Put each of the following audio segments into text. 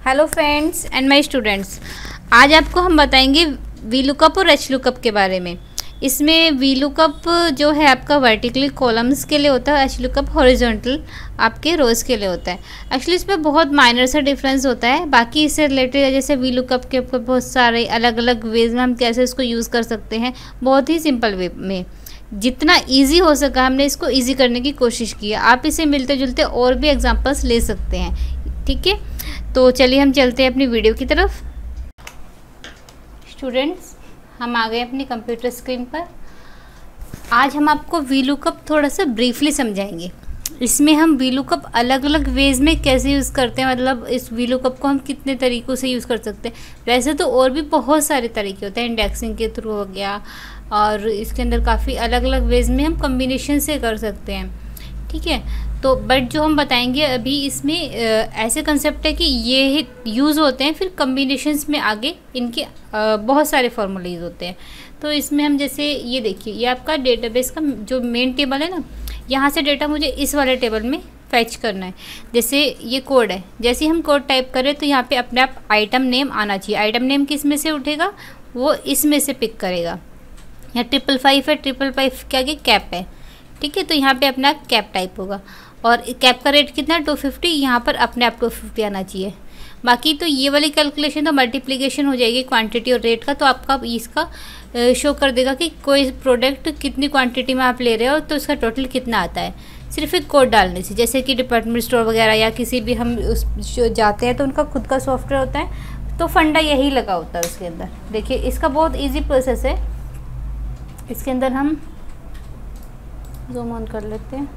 Hello friends and my students, आज आपको हम बताएंगे वी लुकअप और एच लुकअप के बारे में। इसमें वी लुकअप जो है आपका वर्टिकली कॉलम्स के लिए होता है, एच लुकअप हॉरिजॉन्टल आपके रोज़ के लिए होता है। एक्चुअली इसमें बहुत माइनर सा डिफरेंस होता है। बाकी इससे रिलेटेड जैसे वी लुकअप के ऊपर बहुत सारे अलग अलग वेज में हम कैसे इसको यूज़ कर सकते हैं, बहुत ही सिंपल वे में। जितना इजी हो सका हमने इसको इजी करने की कोशिश की है। आप इसे मिलते जुलते और भी एग्जांपल्स ले सकते हैं, ठीक है। तो चलिए हम चलते हैं अपनी वीडियो की तरफ। स्टूडेंट्स, हम आ गए अपनी कंप्यूटर स्क्रीन पर। आज हम आपको वी लुकअप थोड़ा सा ब्रीफली समझाएंगे। इसमें हम वी लुकअप अलग अलग वेज में कैसे यूज़ करते हैं, मतलब इस वी लुकअप को हम कितने तरीक़ों से यूज़ कर सकते हैं। वैसे तो और भी बहुत सारे तरीके होते हैं, इंडेक्सिंग के थ्रू हो गया, और इसके अंदर काफ़ी अलग अलग वेज में हम कम्बिनेशन से कर सकते हैं, ठीक है। तो बट जो हम बताएंगे अभी इसमें ऐसे कंसेप्ट है कि ये यूज़ होते हैं, फिर कम्बिनेशंस में आगे इनके बहुत सारे फार्मूले यूज़ होते हैं। तो इसमें हम जैसे ये देखिए, ये आपका डेटाबेस का जो मेन टेबल है ना, यहाँ से डेटा मुझे इस वाले टेबल में फैच करना है। जैसे ये कोड है, जैसे हम कोड टाइप करें तो यहाँ पे अपने आप आइटम नेम आना चाहिए। आइटम नेम किस में से उठेगा, वो इसमें से पिक करेगा। यहाँ 555 है, 555 क्या कि कैप है, ठीक है। तो यहाँ पे अपना कैप टाइप होगा, और कैप का रेट कितना 250, यहाँ पर अपने आप 250 आना चाहिए। बाकी तो ये वाली कैलकुलेशन तो मल्टीप्लिकेशन हो जाएगी क्वांटिटी और रेट का, तो आपका इसका शो कर देगा कि कोई प्रोडक्ट कितनी क्वांटिटी में आप ले रहे हो तो इसका टोटल कितना आता है, सिर्फ एक कोड डालने से। जैसे कि डिपार्टमेंट स्टोर वगैरह या किसी भी हम उस जाते हैं तो उनका खुद का सॉफ्टवेयर होता है, तो फंडा यही लगा होता है उसके अंदर। देखिए इसका बहुत ईजी प्रोसेस है। इसके अंदर हम जूम ऑन कर लेते हैं,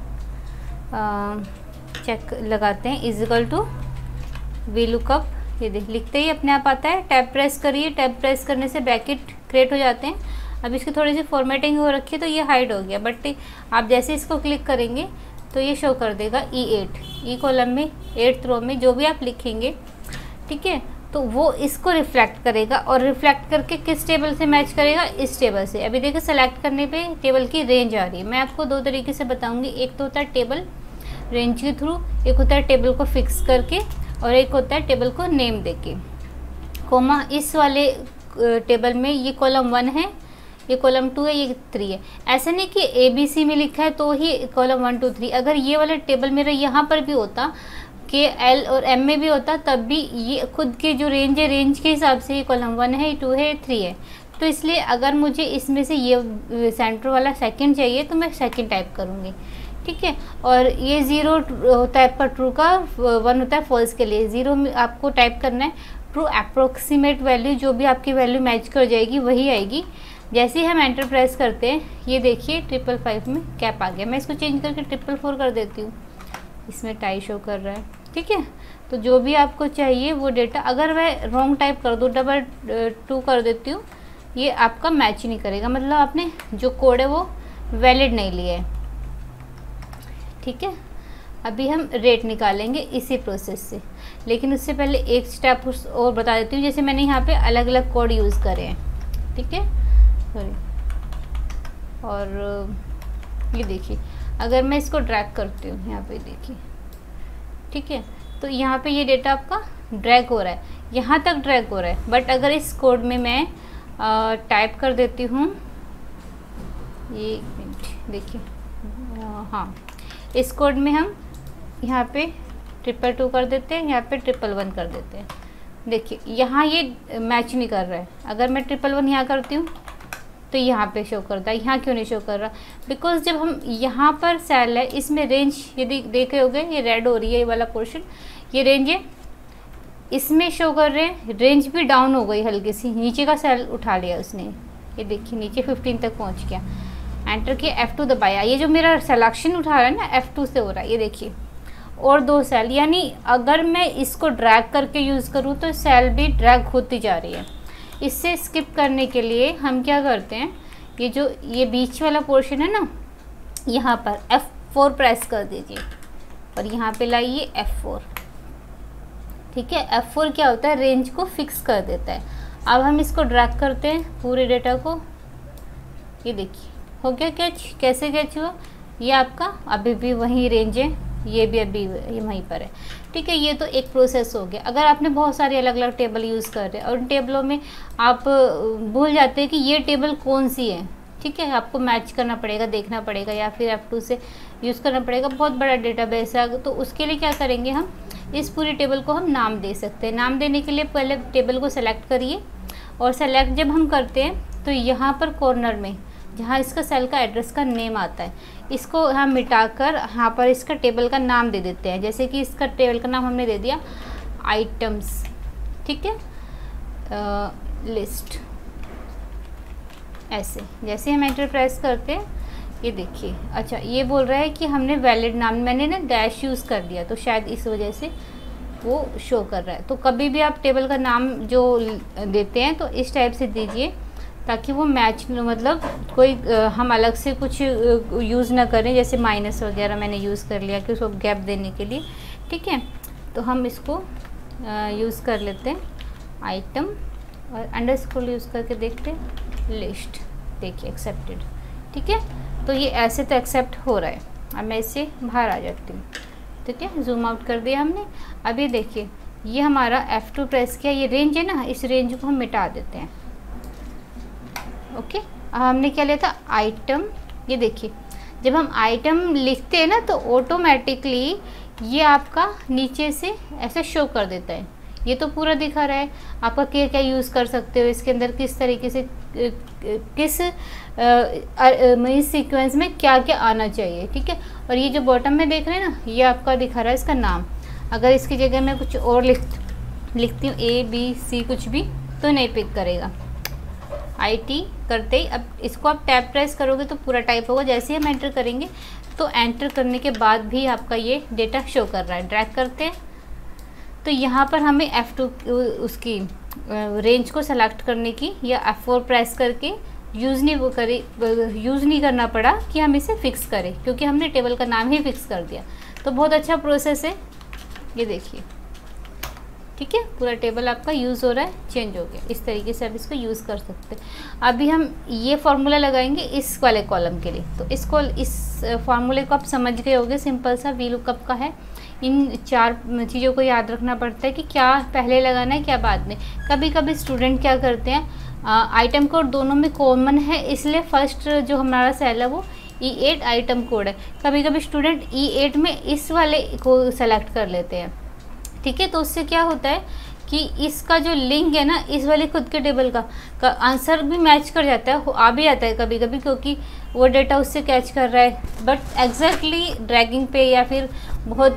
चेक लगाते हैं, is equal to V lookup. ये देख लिखते ही अपने आप आता है। टैब प्रेस करिए, टैब प्रेस करने से ब्रैकेट क्रिएट हो जाते हैं। अब इसकी थोड़ी सी फॉर्मेटिंग हो रखी है तो ये हाइड हो गया, बट आप जैसे इसको क्लिक करेंगे तो ये शो कर देगा E8, ई कॉलम में 8th रो में जो भी आप लिखेंगे, ठीक है, तो वो इसको रिफ्लेक्ट करेगा, और रिफ्लेक्ट करके किस टेबल से मैच करेगा, इस टेबल से। अभी देखिए सेलेक्ट करने पे टेबल की रेंज आ रही है। मैं आपको दो तरीके से बताऊंगी, एक तो होता है टेबल रेंज के थ्रू, एक होता है टेबल को फिक्स करके, और एक होता है टेबल को नेम देके। कोमा इस वाले टेबल में ये कॉलम 1 है, ये कॉलम 2 है, ये 3 है। ऐसा नहीं कि ABC में लिखा है तो ही कॉलम 1 2 3। अगर ये वाला टेबल मेरा यहाँ पर भी होता कि L और M में भी होता, तब भी ये खुद के जो रेंज है, रेंज के हिसाब से ये कॉलम 1 है, 2 है, 3 है। तो इसलिए अगर मुझे इसमें से ये सेंटर वाला सेकंड चाहिए तो मैं सेकंड टाइप करूँगी, ठीक है। और ये 0 होता है आपका ट्रू का, 1 होता है फॉल्स के लिए। 0 में आपको टाइप करना है ट्रू अप्रोक्सीमेट वैल्यू, जो भी आपकी वैल्यू मैच कर जाएगी वही आएगी। जैसे ही हम एंटर प्रेस करते हैं, ये देखिए 555 में कैप आ गया। मैं इसको चेंज करके 444 कर देती हूँ, इसमें टाई शो कर रहा है, ठीक है। तो जो भी आपको चाहिए वो डेटा, अगर वह रॉन्ग टाइप कर दो 222 कर देती हूँ, ये आपका मैच नहीं करेगा, मतलब आपने जो कोड है वो वैलिड नहीं लिया है, ठीक है। अभी हम रेट निकालेंगे इसी प्रोसेस से, लेकिन उससे पहले एक स्टेप और बता देती हूँ। जैसे मैंने यहाँ पे अलग अलग कोड यूज़ करे हैं, ठीक है, सॉरी। और ये देखिए, अगर मैं इसको ड्रैग करती हूँ यहाँ पे देखिए, ठीक है, तो यहाँ पे ये डेटा आपका ड्रैग हो रहा है, यहाँ तक ड्रैग हो रहा है। बट अगर इस कोड में मैं टाइप कर देती हूँ, ये देखिए, हाँ, इस कोड में हम यहाँ पे 222 कर देते हैं, यहाँ पे 111 कर देते हैं। देखिए यहाँ ये मैच नहीं कर रहा है। अगर मैं 111 यहाँ करती हूँ तो यहाँ पे शो करता है, यहाँ क्यों नहीं शो कर रहा, बिकॉज जब हम यहाँ पर सेल है, इसमें रेंज यदि देख रहे होगे, ये रेड हो रही है ये वाला पोर्शन, ये रेंज है, इसमें शो कर रहे हैं। रेंज भी डाउन हो गई हल्की सी, नीचे का सेल उठा लिया उसने, ये देखिए नीचे 15 तक पहुँच गया। एंटर किया, F2 दबाया, ये जो मेरा सिलेक्शन उठा रहा है ना, F2 से हो रहा है, ये देखिए, और 2 सेल। यानी अगर मैं इसको ड्रैग करके यूज़ करूँ तो सेल भी ड्रैग होती जा रही है। इससे स्किप करने के लिए हम क्या करते हैं, ये जो ये बीच वाला पोर्शन है ना, यहाँ पर F4 प्रेस कर दीजिए, और यहाँ पे लाइए F4, ठीक है। F4 क्या होता है, रेंज को फिक्स कर देता है। अब हम इसको ड्रैग करते हैं पूरे डेटा को, ये देखिए हो गया कैच। कैसे कैच हुआ, ये आपका अभी भी वही रेंज है, ये भी अभी ये वहीं पर है, ठीक है। ये तो एक प्रोसेस हो गया। अगर आपने बहुत सारे अलग अलग टेबल यूज़ कर रहे हैं और उन टेबलों में आप भूल जाते हैं कि ये टेबल कौन सी है, ठीक है, आपको मैच करना पड़ेगा, देखना पड़ेगा, या फिर F2 से यूज़ करना पड़ेगा। बहुत बड़ा डेटाबेस है, तो उसके लिए क्या करेंगे हम, इस पूरी टेबल को हम नाम दे सकते हैं। नाम देने के लिए पहले टेबल को सेलेक्ट करिए, और सेलेक्ट जब हम करते हैं तो यहाँ पर कॉर्नर में जहाँ इसका सेल का एड्रेस का नेम आता है, इसको हम मिटाकर यहाँ पर इसका टेबल का नाम दे देते हैं। जैसे कि इसका टेबल का नाम हमने दे दिया आइटम्स, ठीक है, लिस्ट। ऐसे जैसे हम एंटर प्रेस करते हैं, ये देखिए, अच्छा ये बोल रहा है कि हमने वैलिड नाम, मैंने ना डैश यूज़ कर दिया तो शायद इस वजह से वो शो कर रहा है। तो कभी भी आप टेबल का नाम जो देते हैं तो इस टाइप से दीजिए, ताकि वो मैच, मतलब कोई हम अलग से कुछ यूज़ ना करें, जैसे माइनस वगैरह मैंने यूज़ कर लिया कि उसको गैप देने के लिए, ठीक है। तो हम इसको यूज़ कर लेते हैं आइटम, और अंडरस्कोर यूज़ करके देखते हैं लिस्ट, देखिए एक्सेप्टेड, ठीक है। तो ये ऐसे तो एक्सेप्ट हो रहा है। अब मैं इससे बाहर आ जाती हूँ, ठीक है, जूम आउट कर दिया हमने। अब ये देखिए, ये हमारा F2 प्रेस किया, ये रेंज है ना, इस रेंज को हम मिटा देते हैं। ओके, अब हमने क्या लिया था, आइटम। ये देखिए, जब हम आइटम लिखते हैं ना तो ऑटोमेटिकली ये आपका नीचे से ऐसे शो कर देता है। ये तो पूरा दिखा रहा है आपका क्या क्या यूज़ कर सकते हो, इसके अंदर किस तरीके से किस इस सीक्वेंस में क्या क्या आना चाहिए, ठीक है। और ये जो बॉटम में देख रहे हैं ना, ये आपका दिखा रहा है इसका नाम। अगर इसकी जगह मैं कुछ और लिखती हूँ ABC कुछ भी, तो नहीं पिक करेगा। IT करते ही अब इसको आप टैब प्रेस करोगे तो पूरा टाइप होगा। जैसे ही हम एंटर करेंगे तो एंटर करने के बाद भी आपका ये डेटा शो कर रहा है। ड्रैग करते हैं तो यहाँ पर हमें F2 उसकी रेंज को सेलेक्ट करने की, या F4 प्रेस करके यूज़ नहीं करना पड़ा कि हम इसे फिक्स करें, क्योंकि हमने टेबल का नाम ही फिक्स कर दिया। तो बहुत अच्छा प्रोसेस है, ये देखिए, ठीक है। पूरा टेबल आपका यूज़ हो रहा है, चेंज हो गया। इस तरीके से आप इसको यूज़ कर सकते हैं। अभी हम ये फार्मूला लगाएंगे इस वाले कॉलम के लिए। तो इस फार्मूले को आप समझ गए होंगे, सिंपल सा VLOOKUP का है। इन 4 चीज़ों को याद रखना पड़ता है कि क्या पहले लगाना है क्या बाद में। कभी कभी स्टूडेंट क्या करते हैं, आइटम कोड दोनों में कॉमन है, इसलिए फर्स्ट जो हमारा सेल है वो E8 आइटम कोड है। कभी कभी स्टूडेंट E8 में इस वाले को सेलेक्ट कर लेते हैं, ठीक है। तो उससे क्या होता है कि इसका जो लिंक है ना, इस वाले खुद के टेबल का आंसर भी मैच कर जाता है, आ भी आता है कभी कभी, क्योंकि वो डेटा उससे कैच कर रहा है। बट एग्जैक्टली ड्रैगिंग पे या फिर बहुत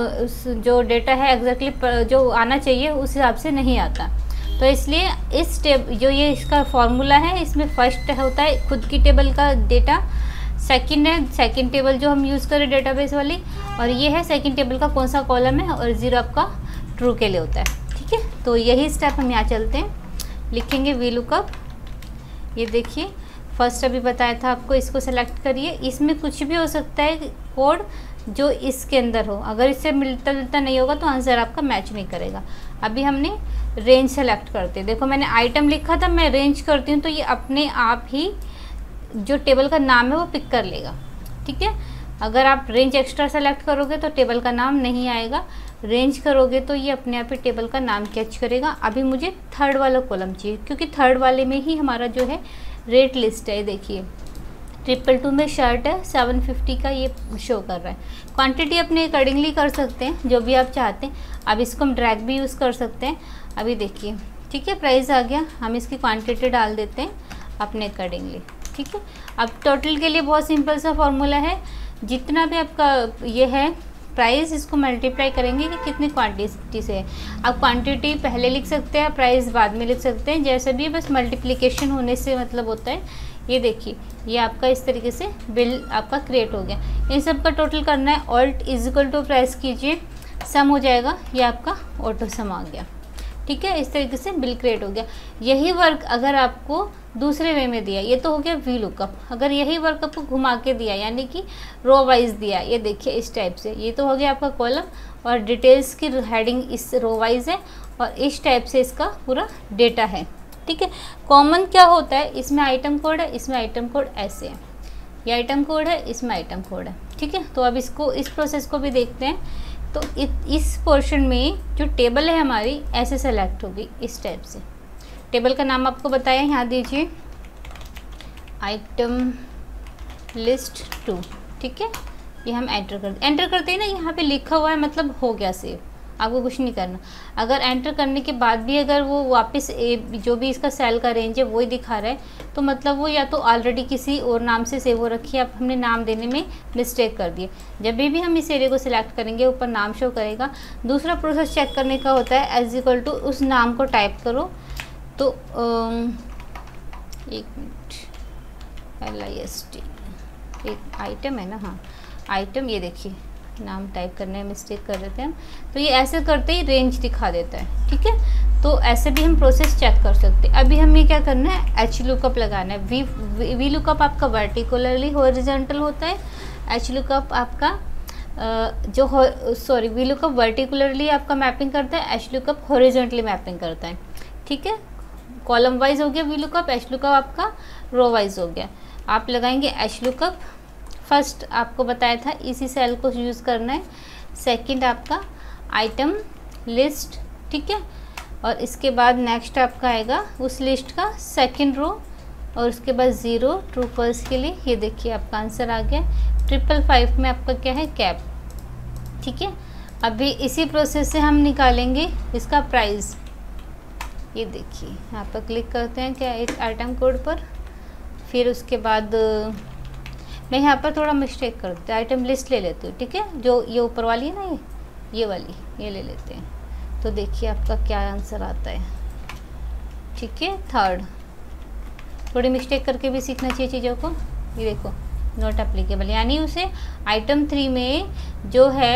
जो डेटा है एग्जैक्टली जो आना चाहिए उस हिसाब से नहीं आता। तो इसलिए इस जो ये इसका फॉर्मूला है, इसमें फर्स्ट होता है खुद की टेबल का डेटा, सेकंड है सेकंड टेबल जो हम यूज़ करें डेटाबेस वाली, और ये है सेकंड टेबल का कौन सा कॉलम है, और 0 आपका ट्रू के लिए होता है, ठीक है। तो यही स्टेप हम यहाँ चलते हैं, लिखेंगे VLOOKUP। ये देखिए, फर्स्ट अभी बताया था आपको, इसको सेलेक्ट करिए। इसमें कुछ भी हो सकता है कोड जो इसके अंदर हो, अगर इससे मिलता जुलता नहीं होगा तो आंसर आपका मैच नहीं करेगा। अभी हमने रेंज सेलेक्ट करते हैं। देखो मैंने आइटम लिखा था, मैं रेंज करती हूँ तो ये अपने आप ही जो टेबल का नाम है वो पिक कर लेगा, ठीक है। अगर आप रेंज एक्स्ट्रा सेलेक्ट करोगे तो टेबल का नाम नहीं आएगा, रेंज करोगे तो ये अपने आप ही टेबल का नाम कैच करेगा। अभी मुझे थर्ड वाला कॉलम चाहिए, क्योंकि थर्ड वाले में ही हमारा जो है रेट लिस्ट है। देखिए 222 में शर्ट है, 750 का ये शो कर रहा है। क्वांटिटी अपने अकॉर्डिंगली कर सकते हैं, जो भी आप चाहते हैं। अब इसको हम ड्रैग भी यूज़ कर सकते हैं। अभी देखिए, ठीक है, प्राइस आ गया, हम इसकी क्वांटिटी डाल देते हैं अपने अकॉर्डिंगली, ठीक है। अब टोटल के लिए बहुत सिंपल सा फॉर्मूला है, जितना भी आपका ये है प्राइस, इसको मल्टीप्लाई करेंगे कि कितनी क्वांटिटी से है। आप क्वांटिटी पहले लिख सकते हैं, प्राइस बाद में लिख सकते हैं, जैसे भी, बस मल्टीप्लिकेशन होने से मतलब होता है। ये देखिए, ये आपका इस तरीके से बिल आपका क्रिएट हो गया। इन सब का टोटल करना है, alt is equal to press कीजिए, सम हो जाएगा, ये आपका ऑटो सम आ गया, ठीक है। इस तरीके से बिल क्रिएट हो गया। यही वर्क अगर आपको दूसरे वे में दिया, ये तो हो गया VLOOKUP। अगर यही वर्क आपको घुमा के दिया, यानी कि रो वाइज दिया, ये देखिए इस टाइप से, ये तो हो गया आपका कॉलम, और डिटेल्स की हेडिंग इस रो वाइज है, और इस टाइप से इसका पूरा डेटा है, ठीक है। कॉमन क्या होता है, इसमें आइटम कोड है, इसमें आइटम कोड ऐसे है, ये आइटम कोड है, इसमें आइटम कोड है, ठीक है। तो अब इसको, इस प्रोसेस को भी देखते हैं। तो इस पोर्शन में जो टेबल है हमारी ऐसे सेलेक्ट होगी, इस टाइप से। टेबल का नाम आपको बताया, यहाँ दीजिए आइटम लिस्ट 2, ठीक है। ये हम एंटर करते हैं ना, यहाँ पे लिखा हुआ है मतलब हो गया सेव, आपको कुछ नहीं करना। अगर एंटर करने के बाद भी अगर वो वापस जो भी इसका सेल का रेंज है वही दिखा रहा है, तो मतलब वो या तो ऑलरेडी किसी और नाम से सेव हो रखी है, अब हमने नाम देने में मिस्टेक कर दिया। जब भी हम इस एरिया को सिलेक्ट करेंगे ऊपर नाम शो करेगा। दूसरा प्रोसेस चेक करने का होता है एज इक्वल टू उस नाम को टाइप करो। तो 1 मिनट, LIST एक आइटम है ना, हाँ आइटम, ये देखिए नाम टाइप करने में मिस्टेक कर देते हैं हम, तो ये ऐसे करते ही रेंज दिखा देता है, ठीक है। तो ऐसे भी हम प्रोसेस चेक कर सकते हैं। अभी हमें क्या करना है, एच लुकअप लगाना है। वी लुकअप आपका वर्टिकुलरली हॉरिजॉन्टल होता है, एच लुकअप आपका वी लुकअप वर्टिकुलरली आपका मैपिंग करता है, एच लुकअप हॉरिजॉन्टली मैपिंग करता है, ठीक है। कॉलम वाइज हो गया वी लुकअप, एच लुकअप आपका रो वाइज हो गया। आप लगाएंगे एच लुकअप, फर्स्ट आपको बताया था इसी सेल को यूज़ करना है। सेकंड आपका आइटम लिस्ट, ठीक है। और इसके बाद नेक्स्ट आपका आएगा उस लिस्ट का सेकंड रो, और उसके बाद 0 ट्रू फॉल्स के लिए। ये देखिए आपका आंसर आ गया। 555 में आपका क्या है, कैप, ठीक है। अभी इसी प्रोसेस से हम निकालेंगे इसका प्राइस। ये देखिए यहाँ पर क्लिक करते हैं क्या, एक आइटम कोड पर, फिर उसके बाद मैं यहाँ पर थोड़ा मिस्टेक कर देती हूँ, आइटम लिस्ट ले लेती हूँ, ठीक है। जो ये ऊपर वाली है ना, ये वाली, ये ले लेते हैं। तो देखिए आपका क्या आंसर आता है, ठीक है। थर्ड, थोड़ी मिस्टेक करके भी सीखना चाहिए चीज़ों को। ये देखो नॉट एप्लीकेबल, यानी उसे आइटम 3 में जो है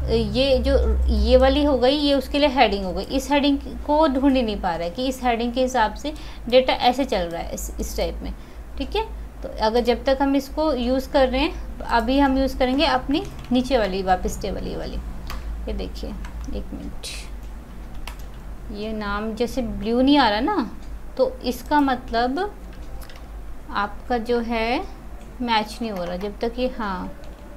ये वाली हो गई, ये उसके लिए हेडिंग हो गई। इस हेडिंग को ढूंढ ही नहीं पा रहा है कि इस हेडिंग के हिसाब से डेटा ऐसे चल रहा है इस टाइप में, ठीक है। तो अगर जब तक हम इसको यूज़ कर रहे हैं, अभी हम यूज़ करेंगे अपनी नीचे वाली वापस टेबल, ये वाली। ये देखिए 1 मिनट, ये नाम जैसे ब्लू नहीं आ रहा ना, तो इसका मतलब आपका जो है मैच नहीं हो रहा। जब तक ये, हाँ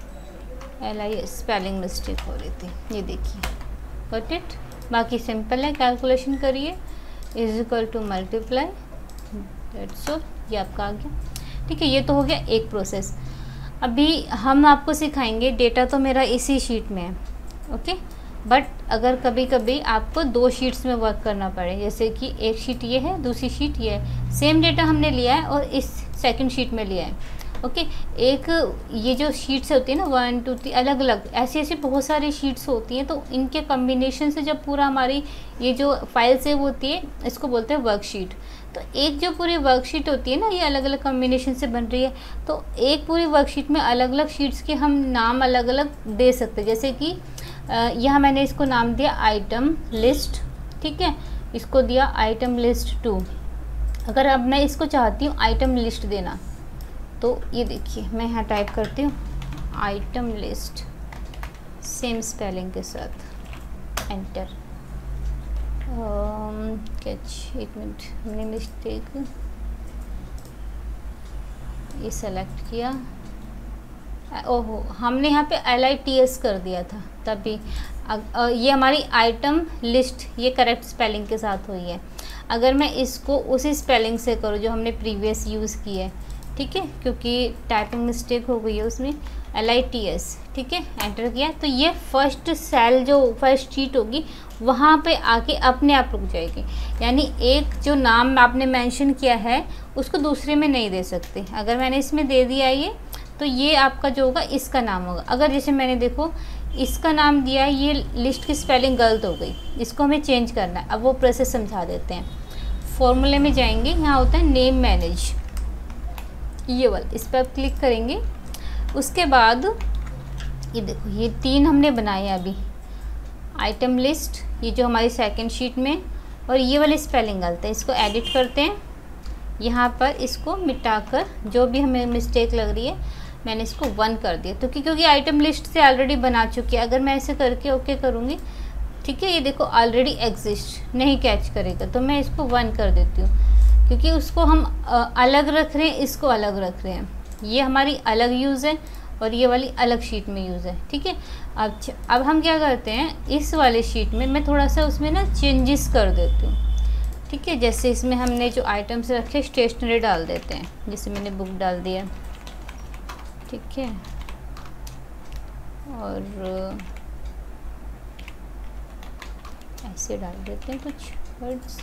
LI स्पेलिंग मिस्टेक हो रही थी। ये देखिए गॉट इट। बाकी सिंपल है, कैलकुलेशन करिए, is equal to multiply, that's all. ये आपका आ गया, ठीक है। ये तो हो गया एक प्रोसेस। अभी हम आपको सिखाएंगे, डेटा तो मेरा इसी शीट में है, ओके। बट अगर कभी कभी आपको 2 शीट्स में वर्क करना पड़े, जैसे कि एक शीट ये है, दूसरी शीट ये है, सेम डेटा हमने लिया है और इस सेकंड शीट में लिया है, ओके। एक ये जो शीट्स होती है ना 1 2 3 अलग अलग ऐसी बहुत सारी शीट्स होती हैं, तो इनके कम्बिनेशन से जब पूरा हमारी ये जो फाइल सेव होती है, इसको बोलते हैं वर्कशीट। तो एक जो पूरी वर्कशीट होती है ना, ये अलग अलग कम्बिनेशन से बन रही है, तो एक पूरी वर्कशीट में अलग अलग शीट्स के हम नाम अलग अलग दे सकते हैं। जैसे कि यहाँ मैंने इसको नाम दिया आइटम लिस्ट, ठीक है। इसको दिया आइटम लिस्ट 2। अगर अब मैं इसको चाहती हूँ आइटम लिस्ट देना, तो ये देखिए मैं यहाँ टाइप करती हूँ आइटम लिस्ट, सेम स्पेलिंग के साथ, एंटर। कैच, 1 मिनट, हमने मिस्टेक ये सेलेक्ट किया, ओहो हमने यहाँ पे LITS कर दिया था तभी। ये हमारी आइटम लिस्ट ये करेक्ट स्पेलिंग के साथ हुई है। अगर मैं इसको उसी स्पेलिंग से करूँ जो हमने प्रीवियस यूज़ की है, ठीक है, क्योंकि टाइपिंग मिस्टेक हो गई है उसमें, LITS, ठीक है, एंटर किया, तो ये फर्स्ट सेल जो फर्स्ट शीट होगी वहाँ पे आके अपने आप रुक जाएगी। यानी एक जो नाम आपने मेंशन किया है उसको दूसरे में नहीं दे सकते। अगर मैंने इसमें दे दिया ये, तो ये आपका जो होगा इसका नाम होगा। अगर जैसे मैंने देखो इसका नाम दिया है, ये लिस्ट की स्पेलिंग गलत हो गई, इसको हमें चेंज करना है। अब वो प्रोसेस समझा देते हैं। फॉर्मूले में जाएंगे, यहाँ होता है नेम मैनेज, ये वाला, इस पर क्लिक करेंगे। उसके बाद ये देखो ये 3 हमने बनाए अभी, आइटम लिस्ट ये जो हमारी सेकंड शीट में, और ये वाली स्पेलिंग गलत है, इसको एडिट करते हैं। यहाँ पर इसको मिटाकर जो भी हमें मिस्टेक लग रही है मैंने इसको 1 कर दिया, तो क्योंकि आइटम लिस्ट से ऑलरेडी बना चुकी है। अगर मैं ऐसे करके ओके करूँगी, ठीक है, ये देखो ऑलरेडी एग्जिस्ट नहीं कैच करेगा, तो मैं इसको 1 कर देती हूँ, क्योंकि उसको हम अलग रख रहे हैं, इसको अलग रख रहे हैं, ये हमारी अलग यूज़ है और ये वाली अलग शीट में यूज़ है, ठीक है। अब हम क्या करते हैं, इस वाले शीट में मैं थोड़ा सा उसमें ना चेंजेस कर देती हूँ, ठीक है। जैसे इसमें हमने जो आइटम्स रखे स्टेशनरी डाल देते हैं, जैसे मैंने बुक डाल दिया, ठीक है। और ऐसे डाल देते हैं कुछ वर्ड्स,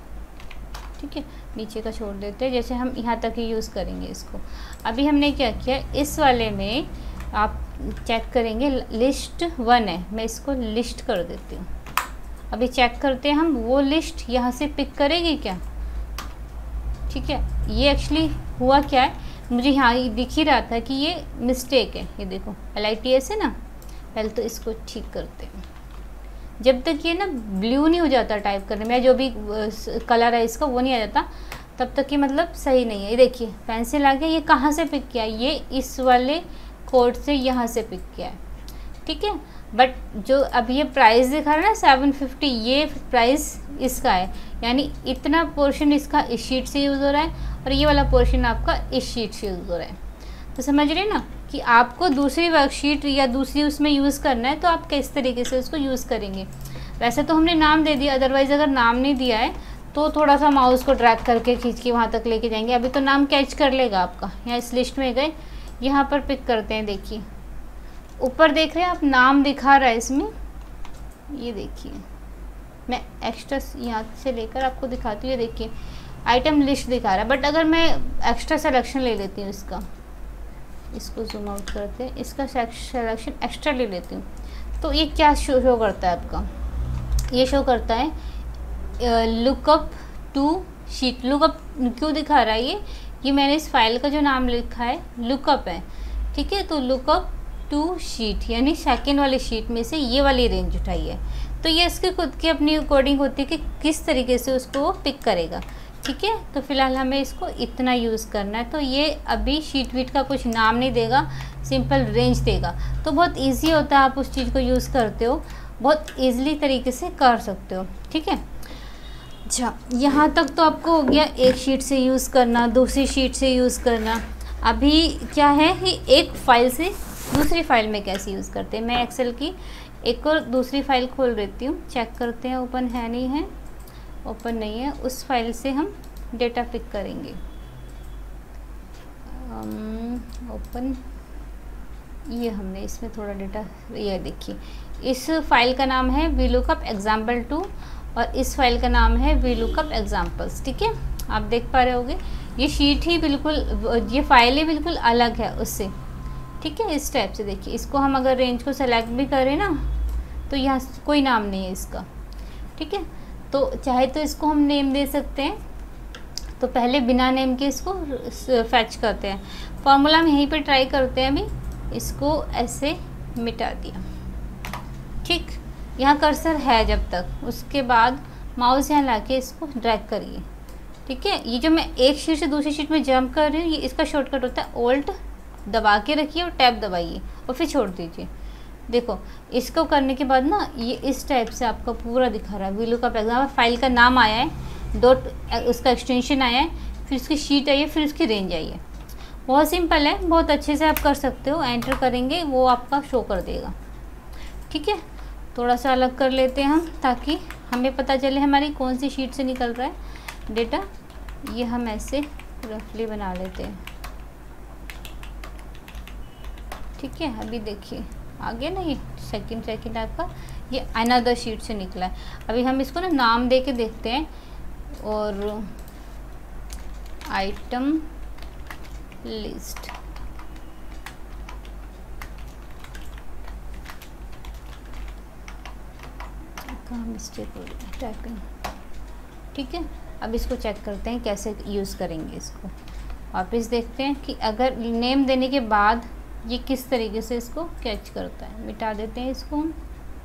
ठीक है। नीचे का छोड़ देते हैं, जैसे हम यहाँ तक ही यूज़ करेंगे इसको। अभी हमने क्या किया, इस वाले में आप चेक करेंगे लिस्ट 1 है, मैं इसको लिस्ट कर देती हूँ। अभी चेक करते हैं हम, वो लिस्ट यहाँ से पिक करेगी क्या, ठीक है। ये एक्चुअली हुआ क्या है, मुझे यहाँ दिख ही रहा था कि ये मिस्टेक है, ये देखो LITS है ना। पहले तो इसको ठीक करते हैं, जब तक ये ना ब्लू नहीं हो जाता टाइप करने में, जो भी कलर है इसका वो नहीं आ जाता, तब तक ये मतलब सही नहीं है। ये देखिए पेंसिल आ गया, ये कहाँ से पिक किया, ये इस वाले कोड से यहाँ से पिक किया है, ठीक है। बट जो अब ये प्राइस दिखा रहा है ना 750, ये प्राइस इसका है, यानी इतना पोर्शन इसका इस शीट से यूज़ हो रहा है और ये वाला पोर्शन आपका इस शीट से यूज़ हो रहा है। तो समझ रहे हैं ना कि आपको दूसरी वर्कशीट या दूसरी उसमें यूज़ करना है तो आप किस तरीके से उसको यूज़ करेंगे। वैसे तो हमने नाम दे दिया, अदरवाइज़ अगर नाम नहीं दिया है तो थोड़ा सा माउस को ड्रैग करके खींच के वहाँ तक लेके जाएंगे। अभी तो नाम कैच कर लेगा आपका, यहाँ इस लिस्ट में गए, यहाँ पर पिक करते हैं। देखिए ऊपर देख रहे हैं आप, नाम दिखा रहा है इसमें, ये देखिए मैं एक्स्ट्रा यहाँ से लेकर आपको दिखाती हूँ। ये देखिए आइटम लिस्ट दिखा रहा है, बट अगर मैं एक्स्ट्रा सिलेक्शन ले लेती हूँ इसको जूम आउट करते हैं, इसका सिलेक्शन एक्स्ट्रा ले लेती हूँ, तो ये क्या शो करता है आपका, ये शो करता है लुकअप टू शीट। लुकअप क्यों दिखा रहा है ये मैंने इस फाइल का जो नाम लिखा है लुकअप है, ठीक है। तो लुकअप टू शीट यानी सेकेंड वाली शीट में से ये वाली रेंज उठाई है, तो ये इसकी खुद की अपनी अकॉर्डिंग होती है कि किस तरीके से उसको वो पिक करेगा, ठीक है। तो फिलहाल हमें इसको इतना यूज़ करना है, तो ये अभी शीट वीट का कुछ नाम नहीं देगा, सिंपल रेंज देगा। तो बहुत इजी होता है, आप उस चीज़ को यूज़ करते हो, बहुत ईजिली तरीके से कर सकते हो, ठीक है। अच्छा यहाँ तक तो आपको हो गया, एक शीट से यूज़ करना, दूसरी शीट से यूज़ करना। अभी क्या है कि एक फ़ाइल से दूसरी फाइल में कैसे यूज़ करते हैं। मैं एक्सेल की एक और दूसरी फाइल खोल देती हूँ, चेक करते हैं ओपन है नहीं है, ओपन नहीं है। उस फाइल से हम डेटा पिक करेंगे, ओपन, ये हमने इसमें थोड़ा डेटा, ये देखिए इस फाइल का नाम है VLOOKUP example2 और इस फाइल का नाम है VLOOKUP examples, ठीक है। आप देख पा रहे होगे ये शीट ही बिल्कुल, ये फाइल ही बिल्कुल अलग है उससे, ठीक है। इस टाइप से देखिए, इसको हम अगर रेंज को सेलेक्ट भी करें ना तो यहाँ कोई नाम नहीं है इसका, ठीक है। तो चाहे तो इसको हम नेम दे सकते हैं, तो पहले बिना नेम के इसको फैच करते हैं। फॉर्मूला हम यहीं पे ट्राई करते हैं। अभी इसको ऐसे मिटा दिया, ठीक। यहाँ कर्सर है जब तक, उसके बाद माउस यहाँ लाके इसको ड्रैग करिए, ठीक है। ये जो मैं एक शीट से दूसरी शीट में जंप कर रही हूँ, ये इसका शॉर्टकट होता है ऑल्ट दबा के रखिए और टैब दबाइए और फिर छोड़ दीजिए। देखो इसको करने के बाद ना ये इस टाइप से आपका पूरा दिखा रहा है। VLOOKUP एग्जाम्पल, फाइल का नाम आया है, डॉट उसका एक्सटेंशन आया है, फिर उसकी शीट आई है, फिर उसकी रेंज आई है। बहुत सिंपल है, बहुत अच्छे से आप कर सकते हो। एंटर करेंगे वो आपका शो कर देगा, ठीक है। थोड़ा सा अलग कर लेते हैं हम, ताकि हमें पता चले हमारी कौन सी शीट से निकल रहा है डेटा। ये हम ऐसे रफली बना लेते हैं, ठीक है। अभी देखिए आ गया ना, ये सेकंड आपका ये अनदर शीट से निकला है। अभी हम इसको ना नाम दे के देखते हैं, और आइटम लिस्ट, कहाँ मिस्टेक हो रही है टाइपिंग, ठीक है। अब इसको चेक करते हैं कैसे यूज़ करेंगे इसको। वापस देखते हैं कि अगर नेम देने के बाद ये किस तरीके से इसको कैच करता है। मिटा देते हैं इसको हम,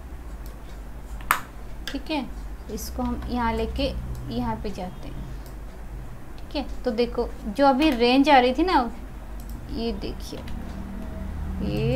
ठीक है। इसको हम यहाँ लेके यहाँ पे जाते हैं, ठीक है। तो देखो जो अभी रेंज आ रही थी ना, ये देखिए ये,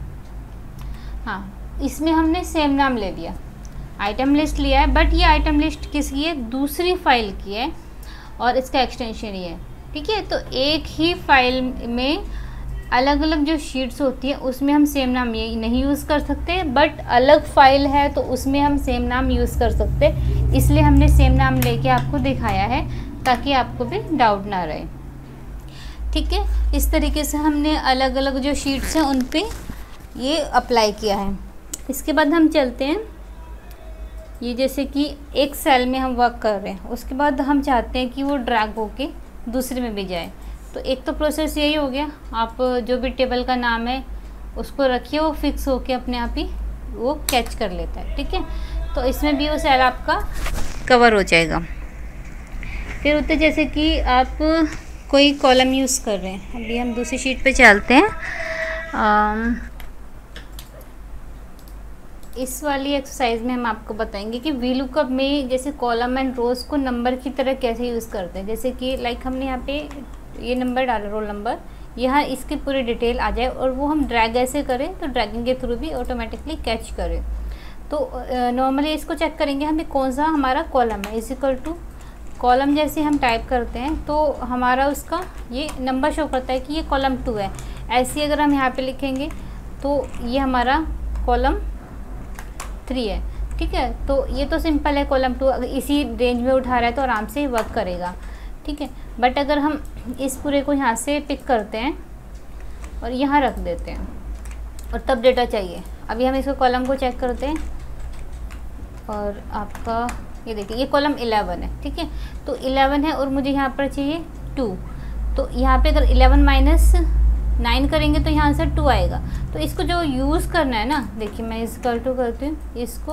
हाँ इसमें हमने सेम नाम ले लिया, आइटम लिस्ट लिया है, बट ये आइटम लिस्ट किसकी है, दूसरी फाइल की है और इसका एक्सटेंशन ये है, ठीक है। तो एक ही फाइल में अलग अलग जो शीट्स होती है उसमें हम सेम नाम ये नहीं यूज़ कर सकते, बट अलग फाइल है तो उसमें हम सेम नाम यूज़ कर सकते, इसलिए हमने सेम नाम लेके आपको दिखाया है ताकि आपको भी डाउट ना रहे। ठीक है, इस तरीके से हमने अलग अलग जो शीट्स हैं उन पे ये अप्लाई किया है। इसके बाद हम चलते हैं, ये जैसे कि एक सेल में हम वर्क कर रहे हैं, उसके बाद हम चाहते हैं कि वो ड्रैग होके दूसरे में भी जाए। तो एक तो प्रोसेस यही हो गया, आप जो भी टेबल का नाम है उसको रखिए, वो फिक्स होके अपने आप ही वो कैच कर लेता है। ठीक है, तो इसमें भी वो सेल आपका कवर हो जाएगा। फिर होते जैसे कि आप कोई कॉलम यूज़ कर रहे हैं, अभी हम दूसरी शीट पे चलते हैं। इस वाली एक्सरसाइज में हम आपको बताएंगे कि वी लुकअप में जैसे कॉलम एंड रोज़ को नंबर की तरह कैसे यूज़ करते हैं। जैसे कि लाइक हमने यहाँ पे ये नंबर डाला, रोल नंबर, यहाँ इसकी पूरी डिटेल आ जाए और वो हम ड्रैग ऐसे करें तो ड्रैगिंग के थ्रू भी ऑटोमेटिकली कैच करें। तो नॉर्मली इसको चेक करेंगे हमें कौन सा हमारा कॉलम है, इज इक्वल टू कॉलम जैसे हम टाइप करते हैं तो हमारा उसका ये नंबर शो करता है कि ये कॉलम 2 है। ऐसे अगर हम यहाँ पे लिखेंगे तो ये हमारा कॉलम 3 है। ठीक है, तो ये तो सिंपल है, कॉलम 2 अगर इसी रेंज में उठा रहा है तो आराम से वर्क करेगा। ठीक है, बट अगर हम इस पूरे को यहाँ से पिक करते हैं और यहाँ रख देते हैं और तब डेटा चाहिए, अभी हम इसको कॉलम को चेक करते हैं और आपका ये देखिए ये कॉलम 11 है। ठीक है, तो 11 है और मुझे यहाँ पर चाहिए 2, तो यहाँ पे अगर 11 माइनस 9 करेंगे तो यहाँ से 2 आएगा। तो इसको जो यूज़ करना है ना, देखिए मैं इस करती हूँ इसको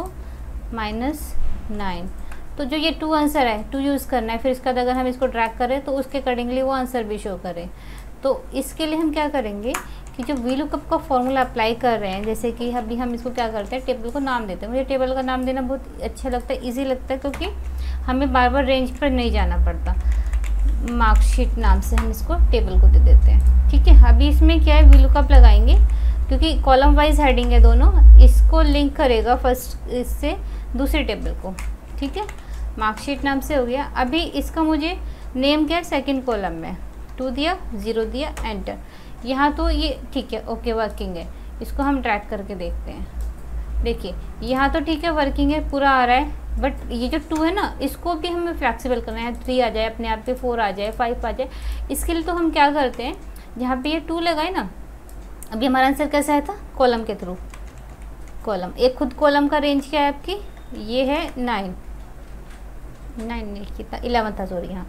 -9, तो जो ये 2 आंसर है 2 यूज़ करना है। फिर इसके बाद अगर हम इसको ड्रैग करें तो उसके अकॉर्डिंगली वो आंसर भी शो करें। तो इसके लिए हम क्या करेंगे कि जो वी लुकअप का फॉर्मूला अप्लाई कर रहे हैं, जैसे कि अभी हम इसको क्या करते हैं, टेबल को नाम देते हैं। मुझे टेबल का नाम देना बहुत अच्छा लगता है, ईजी लगता है, क्योंकि हमें बार बार रेंज पर नहीं जाना पड़ता। मार्कशीट नाम से हम इसको टेबल को दे देते हैं। ठीक है, अभी इसमें क्या है, वी लुकअप लगाएंगे क्योंकि कॉलम वाइज हेडिंग है दोनों, इसको लिंक करेगा फर्स्ट इससे दूसरी टेबल को। ठीक है, मार्कशीट नाम से हो गया। अभी इसका मुझे नेम क्या है, सेकंड कॉलम में 2 दिया, 0 दिया, एंटर। यहाँ तो ये ठीक है, ओके वर्किंग है। इसको हम ड्रैग करके देखते हैं, देखिए यहाँ तो ठीक है वर्किंग है, पूरा आ रहा है, बट ये जो 2 है ना इसको भी हमें फ्लैक्सिबल करना है, 3 आ जाए अपने आप पे, 4 आ जाए, 5 आ जाए। इसके लिए तो हम क्या करते हैं, जहाँ पे ये 2 लगाए ना, अभी हमारा आंसर कैसा आया था, कॉलम के थ्रू। कॉलम एक खुद कॉलम का रेंज क्या है आपकी, ये है 9 नहीं कितना 11 था, सॉरी। यहाँ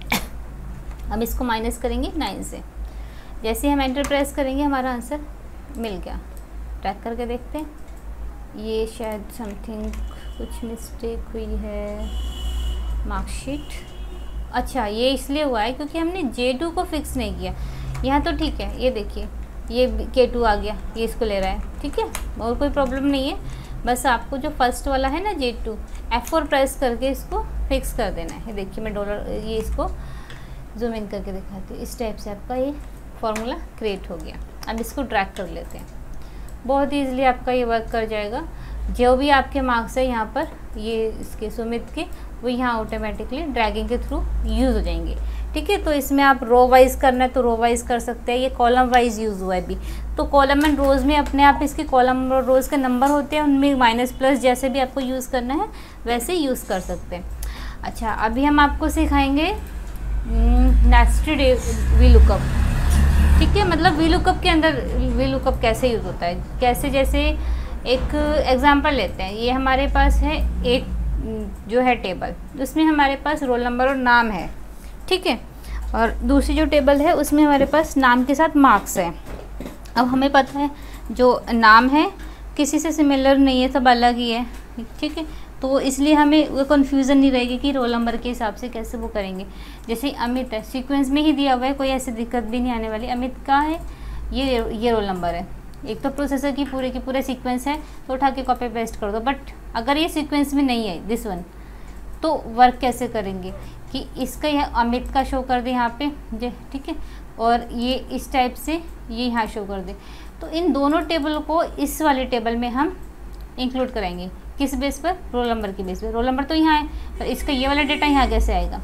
हम इसको माइनस करेंगे 9 से, जैसे हम एंटर प्रेस करेंगे हमारा आंसर मिल गया। ट्रैक करके देखते हैं, ये शायद समथिंग कुछ मिस्टेक हुई है, मार्कशीट। अच्छा ये इसलिए हुआ है क्योंकि हमने J2 को फिक्स नहीं किया। यहाँ तो ठीक है, ये देखिए ये K2 आ गया, ये इसको ले रहा है। ठीक है, और कोई प्रॉब्लम नहीं है, बस आपको जो फर्स्ट वाला है ना J2, F4 प्रेस करके इसको फिक्स कर देना है। देखिए मैं ये इसको जूम इन करके दिखाती हूँ। इस टाइप से आपका ये फॉर्मूला क्रिएट हो गया। अब इसको ड्रैग कर लेते हैं, बहुत ईजिली आपका ये वर्क कर जाएगा। जो भी आपके मार्क्स है यहाँ पर, ये इसके सुमित के, वो यहाँ ऑटोमेटिकली ड्रैगिंग के थ्रू यूज़ हो जाएंगे। ठीक है, तो इसमें आप रो वाइज करना है तो रो वाइज कर सकते हैं, ये कॉलम वाइज यूज़ हुआ है अभी। तो कॉलम एंड रोज़ में अपने आप इसके कॉलम और रोज़ के नंबर होते हैं, उनमें माइनस प्लस जैसे भी आपको यूज़ करना है वैसे यूज़ कर सकते हैं। अच्छा, अभी हम आपको सिखाएंगे नेस्टेड वी लुकअप। ठीक है, मतलब वी लुकअप के अंदर वी लुकअप कैसे यूज़ होता है, कैसे, जैसे एक एग्जांपल लेते हैं। ये हमारे पास है एक जो है टेबल, उसमें हमारे पास रोल नंबर और नाम है। ठीक है, और दूसरी जो टेबल है उसमें हमारे पास नाम के साथ मार्क्स है। अब हमें पता है जो नाम है किसी से सिमिलर नहीं है, सब अलग ही है। ठीक है, तो इसलिए हमें वो कन्फ्यूज़न नहीं रहेगी कि रोल नंबर के हिसाब से कैसे वो करेंगे। जैसे अमित है, सीक्वेंस में ही दिया हुआ है, कोई ऐसी दिक्कत भी नहीं आने वाली। अमित का है, ये रोल नंबर है। एक तो प्रोसेसर की पूरे सीक्वेंस है तो उठा के कॉपी पेस्ट कर दो, बट अगर ये सीक्वेंस में नहीं है दिस वन, तो वर्क कैसे करेंगे कि इसका यह अमित का शो कर दे यहाँ पे, ठीक है, और ये इस टाइप से ये यहाँ शो कर दे। तो इन दोनों टेबल को इस वाले टेबल में हम इंक्लूड करेंगे। किस बेस पर, रोल नंबर की बेस पर। रोल नंबर तो यहाँ है, पर इसका ये वाला डेटा यहाँ कैसे आएगा।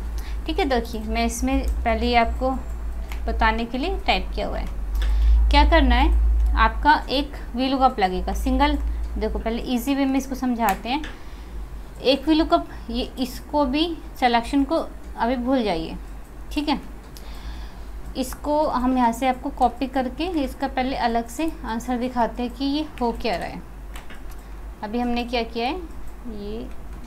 ठीक है, देखिए मैं इसमें पहले ही आपको बताने के लिए टाइप किया हुआ है। क्या करना है, आपका एक VLOOKUP लगेगा सिंगल। देखो पहले इजी वे में इसको समझाते हैं। एक VLOOKUP, ये इसको भी सिलेक्शन को अभी भूल जाइए, ठीक है। इसको हम यहाँ से आपको कॉपी करके इसका पहले अलग से आंसर दिखाते हैं कि ये हो क्या रहा है। अभी हमने क्या किया है, ये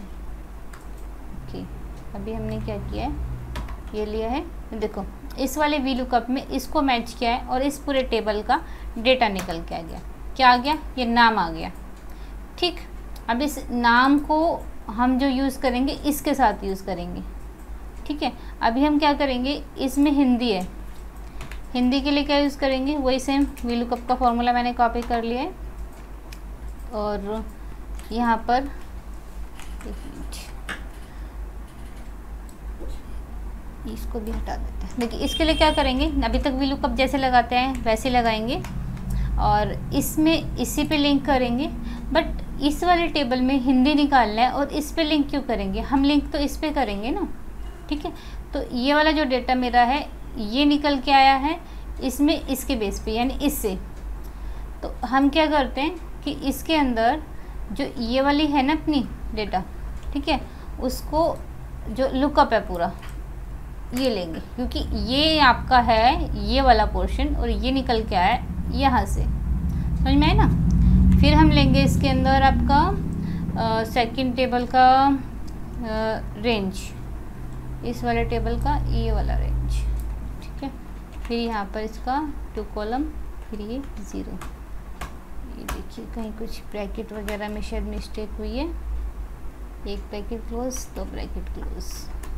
ओके, अभी हमने क्या किया है, ये लिया है, देखो इस वाले VLOOKUP में इसको मैच किया है और इस पूरे टेबल का डेटा निकल के आ गया। क्या आ गया, ये नाम आ गया, ठीक। अब इस नाम को हम जो यूज़ करेंगे इसके साथ यूज़ करेंगे, ठीक है। अभी हम क्या करेंगे, इसमें हिंदी है, हिंदी के लिए क्या यूज़ करेंगे, वही सेम VLOOKUP का फॉर्मूला मैंने कॉपी कर लिया है। और यहाँ पर इसको भी हटा देते हैं। देखिए इसके लिए क्या करेंगे, अभी तक VLOOKUP जैसे लगाते हैं वैसे लगाएंगे और इसमें इसी पे लिंक करेंगे। बट इस वाले टेबल में हिंदी निकालना है और इस पे लिंक क्यों करेंगे, हम लिंक तो इस पे करेंगे ना, ठीक है। तो ये वाला जो डेटा मेरा है ये निकल के आया है इसमें, इसके बेस पे यानी इससे। तो हम क्या करते हैं कि इसके अंदर जो ये वाली है ना अपनी डेटा, ठीक है, उसको जो लुकअप है पूरा ये लेंगे, क्योंकि ये आपका है ये वाला पोर्शन और ये निकल के आया यहाँ से, समझ में आए ना। फिर हम लेंगे इसके अंदर आपका सेकंड टेबल का रेंज, इस वाले टेबल का ये वाला रेंज, ठीक है। फिर यहाँ पर इसका 2 कॉलम, फिर ये 0। ये देखिए कहीं कुछ ब्रैकेट वगैरह में शायद मिस्टेक हुई है, एक bracket close, 2 bracket close,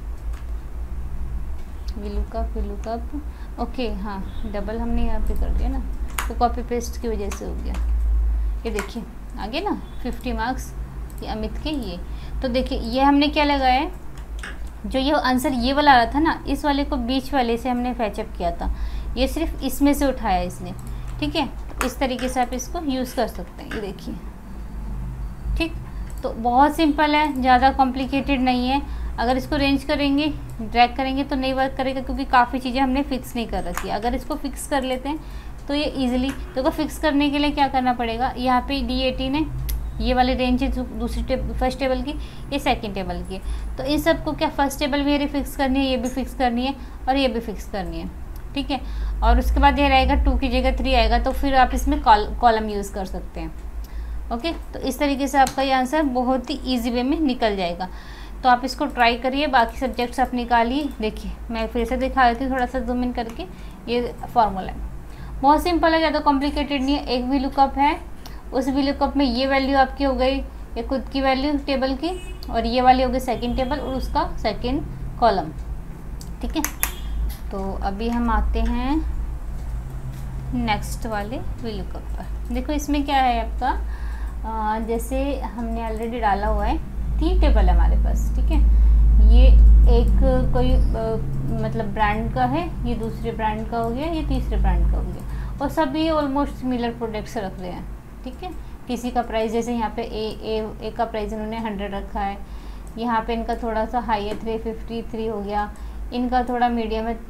VLOOKUP okay, हाँ डबल हमने यहाँ पे कर दिया ना, तो कॉपी पेस्ट की वजह से हो गया। ये देखिए आगे ना 50 मार्क्स ये अमित के ये। तो देखिए ये हमने क्या लगाया है, जो ये आंसर ये वाला आ रहा था ना, इस वाले को बीच वाले से हमने फैचअप किया था, ये सिर्फ इसमें से उठाया इसने, ठीक है। तो इस तरीके से आप इसको यूज़ कर सकते हैं, ये देखिए, ठीक। तो बहुत सिंपल है, ज़्यादा कॉम्प्लिकेटेड नहीं है। अगर इसको रेंज करेंगे, ड्रैग करेंगे तो नहीं वर्क करेगा, क्योंकि काफ़ी चीज़ें हमने फिक्स नहीं कर रखी है। अगर इसको फिक्स कर लेते हैं तो ये इजीली, तो फिक्स करने के लिए क्या करना पड़ेगा, यहाँ पे D18 है, ये वाली रेंज है दूसरी फर्स्ट टेबल की, ये सेकंड टेबल की है। तो इन सबको क्या फर्स्ट टेबल भी फिक्स करनी है, ये भी फिक्स करनी है और ये भी फिक्स करनी है, ठीक है। और उसके बाद ये रहेगा 2 की जगह 3 आएगा, तो फिर आप इसमें कॉलम यूज़ कर सकते हैं, ओके। तो इस तरीके से आपका ये आंसर बहुत ही ईजी वे में निकल जाएगा। तो आप इसको ट्राई करिए, बाकी सब्जेक्ट्स आप निकालिए। देखिए मैं फिर से दिखा देती हूँ, थोड़ा सा जूम इन करके। ये फॉर्मूला है, बहुत सिंपल है, ज़्यादा कॉम्प्लिकेटेड नहीं है। एक VLOOKUP है, उस VLOOKUP में ये वैल्यू आपकी हो गई, ये खुद की वैल्यू टेबल की, और ये वाली हो गई सेकंड टेबल और उसका सेकंड कॉलम, ठीक है। तो अभी हम आते हैं नेक्स्ट वाले VLOOKUP पर। देखो इसमें क्या है आपका, जैसे हमने ऑलरेडी डाला हुआ है, 3 टेबल है हमारे पास, ठीक है। ये एक कोई मतलब ब्रांड का है, ये दूसरे ब्रांड का हो गया, ये तीसरे ब्रांड का हो गया, और सभी ऑलमोस्ट सिमिलर प्रोडक्ट्स रख रहे हैं, ठीक है। किसी का प्राइस, जैसे यहाँ पे ए का प्राइस इन्होंने 100 रखा है, यहाँ पे इनका थोड़ा सा हाई है 353 हो गया, इनका थोड़ा मीडियम है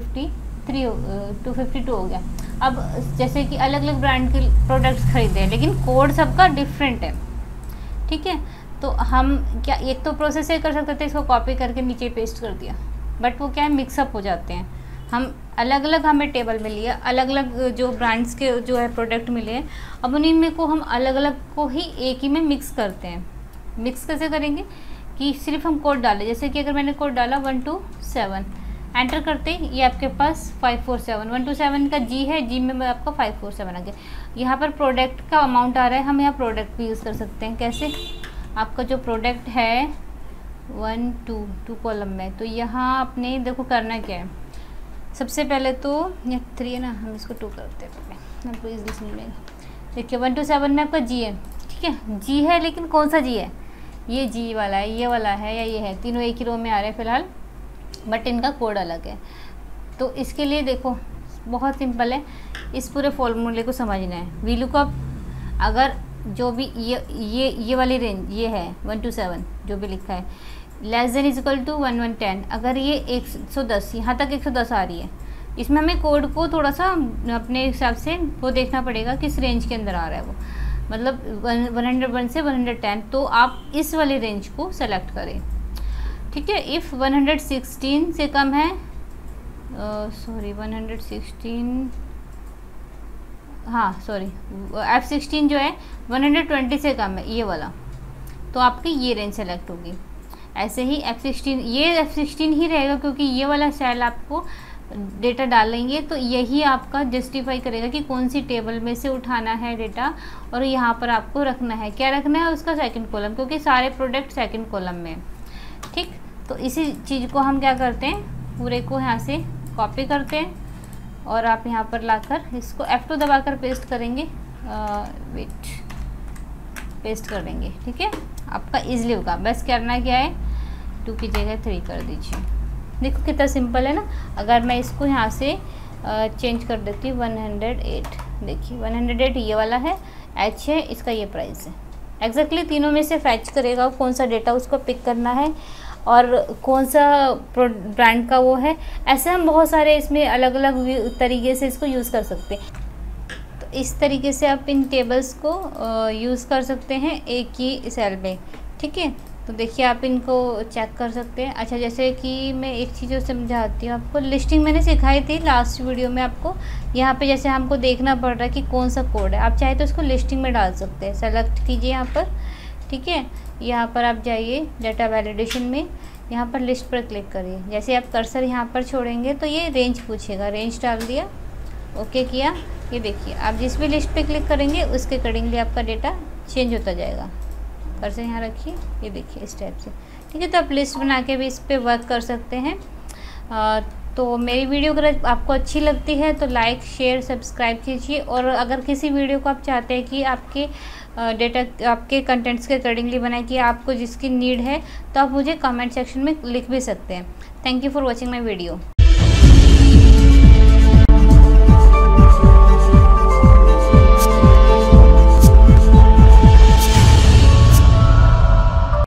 252 हो गया। अब जैसे कि अलग अलग ब्रांड के प्रोडक्ट्स खरीदे हैं, लेकिन कोड सबका डिफरेंट है, ठीक है। तो हम क्या एक तो प्रोसेस ये कर सकते थे, इसको कॉपी करके नीचे पेस्ट कर दिया, बट वो क्या है मिक्सअप हो जाते हैं। हम अलग अलग हमें टेबल में लिया, अलग अलग जो ब्रांड्स के जो है प्रोडक्ट मिले हैं, अब उन्हीं में को हम अलग अलग को ही एक ही में मिक्स करते हैं। मिक्स कैसे करेंगे कि सिर्फ हम कोड डालें, जैसे कि अगर मैंने कोड डाला 127, एंटर करते ये आपके पास 547, 127 का जी है, जी में आपका 547 आ गया। यहाँ पर प्रोडक्ट का अमाउंट आ रहा है, हम यहाँ प्रोडक्ट भी यूज़ कर सकते हैं। कैसे, आपका जो प्रोडक्ट है 1 2 कॉलम में, तो यहाँ आपने देखो करना क्या है, सबसे पहले तो ये 3 है ना, हम इसको 2 करते हैं पहले, आपको इजीली समझ में। देखिए 127 में आपका जी है, ठीक है, जी है, लेकिन कौन सा जी है, ये जी वाला है, ये वाला है, या ये है, तीनों एक ही रो में आ रहे हैं फिलहाल, बट इनका कोड अलग है। तो इसके लिए देखो बहुत सिंपल है, इस पूरे फॉर्मूले को समझना है। VLOOKUP अगर जो भी ये वाली रेंज ये है 127 जो भी लिखा है, less than is equal to 1110, अगर ये 110 यहाँ तक 110 आ रही है, इसमें हमें कोड को थोड़ा सा अपने हिसाब से वो देखना पड़ेगा किस रेंज के अंदर आ रहा है वो, मतलब 101 से 110, तो आप इस वाले रेंज को सेलेक्ट करें, ठीक है। इफ़ 116 से कम है, सॉरी 116, हाँ सॉरी F16 जो है 120 से कम है ये वाला, तो आपकी ये रेंज सेलेक्ट होगी। ऐसे ही F16, ये F16 ही रहेगा क्योंकि ये वाला सेल आपको डेटा डालेंगे तो यही आपका जस्टिफाई करेगा कि कौन सी टेबल में से उठाना है डेटा और यहाँ पर आपको रखना है, क्या रखना है उसका सेकंड कॉलम, क्योंकि सारे प्रोडक्ट सेकंड कॉलम में, ठीक। तो इसी चीज़ को हम क्या करते हैं, पूरे को यहाँ से कॉपी करते हैं और आप यहाँ पर लाकर इसको F2 दबाकर पेस्ट करेंगे, वेट पेस्ट कर देंगे, ठीक है। आपका इजीली होगा, बस करना क्या है 2 की जगह 3 कर दीजिए। देखो कितना सिंपल है ना। अगर मैं इसको यहाँ से चेंज कर देती हूँ 108, देखिए 108 ये वाला है, H है, इसका ये प्राइस है। एग्जैक्टली तीनों में से फैच करेगा कौन सा डेटा उसको पिक करना है और कौन सा ब्रांड का वो है। ऐसे हम बहुत सारे इसमें अलग अलग तरीके से इसको यूज़ कर सकते हैं। तो इस तरीके से आप इन टेबल्स को यूज़ कर सकते हैं एक ही सेल में, ठीक है। तो देखिए आप इनको चेक कर सकते हैं। अच्छा, जैसे कि मैं एक चीज़ और समझाती हूँ आपको, लिस्टिंग मैंने सिखाई थी लास्ट वीडियो में आपको। यहाँ पे जैसे हमको देखना पड़ रहा है कि कौन सा कोड है, आप चाहे तो इसको लिस्टिंग में डाल सकते हैं। सेलेक्ट कीजिए यहाँ पर, ठीक है। यहाँ पर आप जाइए डाटा वैलिडेशन में, यहाँ पर लिस्ट पर क्लिक करिए। जैसे आप कर्सर यहाँ पर छोड़ेंगे तो ये रेंज पूछेगा, रेंज डाल दिया, ओके किया। ये देखिए आप जिस भी लिस्ट पे क्लिक करेंगे उसके अकॉर्डिंगली आपका डेटा चेंज होता जाएगा। कर्सर यहाँ रखिए, ये देखिए इस टाइप से, ठीक है। तो आप लिस्ट बना के भी इस पर वर्क कर सकते हैं। तो मेरी वीडियो अगर आपको अच्छी लगती है तो लाइक शेयर सब्सक्राइब कीजिए, और अगर किसी वीडियो को आप चाहते हैं कि आपके डेटा आपके कंटेंट्स के अकॉर्डिंगली बनाए, कि आपको जिसकी नीड है, तो आप मुझे कमेंट सेक्शन में लिख भी सकते हैं। Thank you for watching my video.